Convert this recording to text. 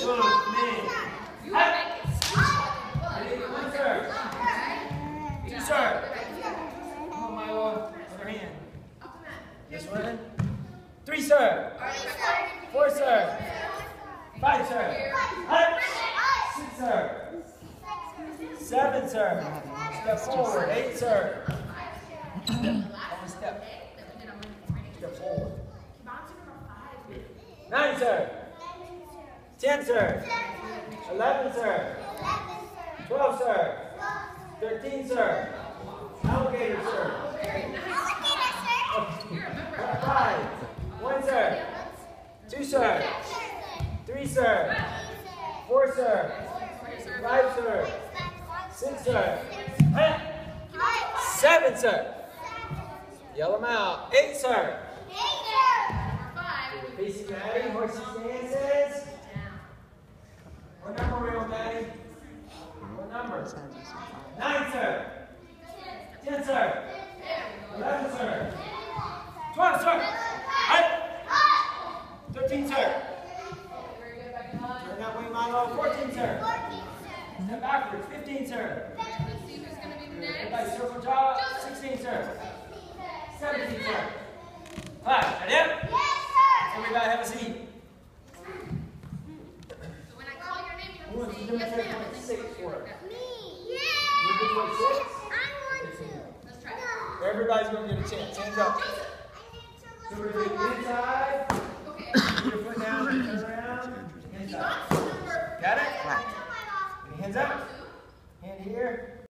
You will make it switch. Ready? One serve. Two serve. Come on, Milo. Other hand. This one. Three serve. Four serve. Five serve. Six serve. Seven serve. Step forward. Eight serve. Step. Step forward. Nine serve. 10 serve. 11 serve. 12 serve. 13 serve. Alligator serve. Five. One serve. Two serve. Three serve. Four serve. Five serve. Six serve. Seven serve. Yell them out. Eight serve. Facing Maddie. Horsey stances. What number are we on, Maddie? What number? 9 serve. 10 serve. 11 serve. 12 serve. 13 serve. Turn that way, Milo. 14 serve. Step backwards. 15 serve. Everybody circle jaw. 16 serve. 17 serve. 5. Ready? Yes, sir. Everybody have a seat. When I call your name, you Who have to wants say to yes, demonstrate ma'am. what 6 works? Me. We're doing what 6? I want to. Let's try it. Everybody's going to get a chance. Hands up. So we're doing inside. Okay. Put your foot down and turn around. Inside. Got it? Hands up. Hand here.